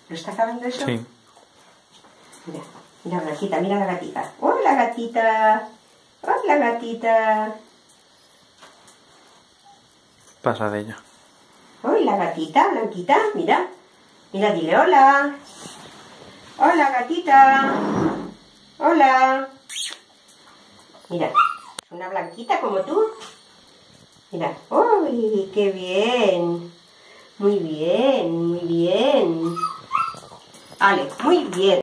¿Lo estás grabando eso? Sí. Mira, mira Blanquita, mira la gatita. ¡Hola gatita! ¡Hola gatita! Pasa de ella. ¡Hola gatita, Blanquita! Mira. Mira, dile hola. ¡Hola gatita! ¡Hola! Mira, una blanquita como tú. Mira. ¡Uy, qué bien! Muy bien, muy bien. Vale, muy bien.